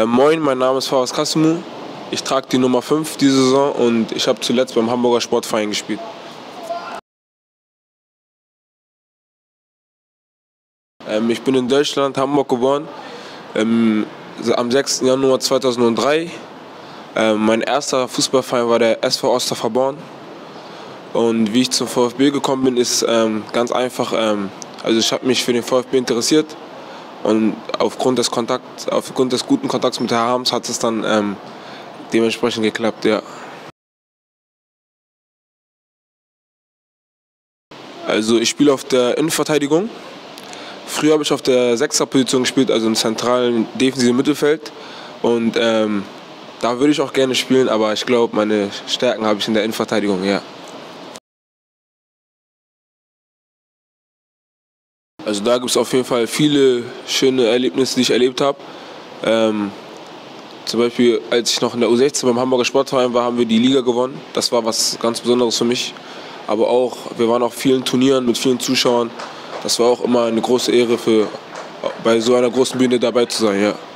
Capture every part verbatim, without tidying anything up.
Äh, moin, mein Name ist Fawaz Kasimu. Ich trage die Nummer fünf diese Saison und ich habe zuletzt beim Hamburger Sportverein gespielt. Ähm, ich bin in Deutschland, Hamburg geboren, ähm, am sechsten Januar zweitausenddrei. Ähm, mein erster Fußballverein war der S V Osterfahrborn. Und wie ich zum VfB gekommen bin, ist ähm, ganz einfach. Ähm, also ich habe mich für den VfB interessiert und aufgrund des Kontakts, aufgrund des guten Kontakts mit Herr Harms hat es dann ähm, dementsprechend geklappt, ja. Also ich spiele auf der Innenverteidigung. Früher habe ich auf der Sechserposition gespielt, also im zentralen defensiven Mittelfeld. Und ähm, da würde ich auch gerne spielen, aber ich glaube, meine Stärken habe ich in der Innenverteidigung, ja. Also da gibt es auf jeden Fall viele schöne Erlebnisse, die ich erlebt habe. Ähm, zum Beispiel, als ich noch in der U sechzehn beim Hamburger Sportverein war, haben wir die Liga gewonnen. Das war was ganz Besonderes für mich. Aber auch, wir waren auf vielen Turnieren mit vielen Zuschauern. Das war auch immer eine große Ehre, für, bei so einer großen Bühne dabei zu sein, ja.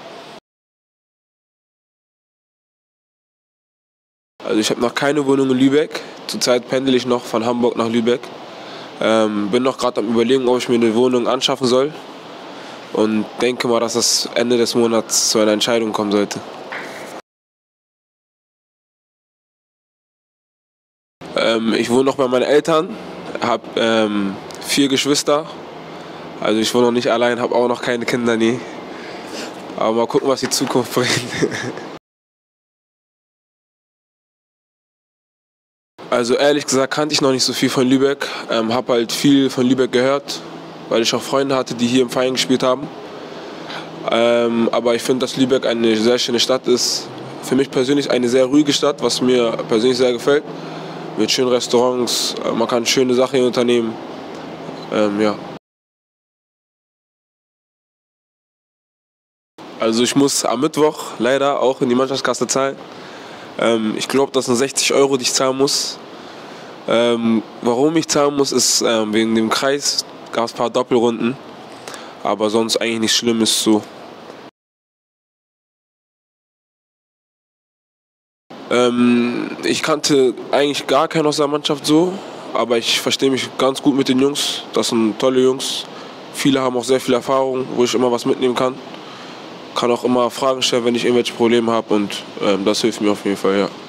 Also ich habe noch keine Wohnung in Lübeck. Zurzeit pendle ich noch von Hamburg nach Lübeck. Ähm, bin noch gerade am Überlegen, ob ich mir eine Wohnung anschaffen soll. Und denke mal, dass das Ende des Monats zu einer Entscheidung kommen sollte. Ähm, ich wohne noch bei meinen Eltern, habe ähm, vier Geschwister. Also ich wohne noch nicht allein, habe auch noch keine Kinder, nie. Aber mal gucken, was die Zukunft bringt. Also ehrlich gesagt kannte ich noch nicht so viel von Lübeck, ähm, habe halt viel von Lübeck gehört, weil ich auch Freunde hatte, die hier im Verein gespielt haben. Ähm, aber ich finde, dass Lübeck eine sehr schöne Stadt ist. Für mich persönlich eine sehr ruhige Stadt, was mir persönlich sehr gefällt. Mit schönen Restaurants, man kann schöne Sachen hier unternehmen. Ähm, ja. Also ich muss am Mittwoch leider auch in die Mannschaftskasse zahlen. Ähm, ich glaube, das sind sechzig Euro, die ich zahlen muss. Ähm, warum ich zahlen muss, ist ähm, wegen dem Kreis. Gab es ein paar Doppelrunden. Aber sonst eigentlich nichts Schlimmes so. Ähm, ich kannte eigentlich gar keinen aus der Mannschaft so. Aber ich verstehe mich ganz gut mit den Jungs. Das sind tolle Jungs. Viele haben auch sehr viel Erfahrung, wo ich immer was mitnehmen kann. Kann auch immer Fragen stellen, wenn ich irgendwelche Probleme habe. Und ähm, das hilft mir auf jeden Fall, ja.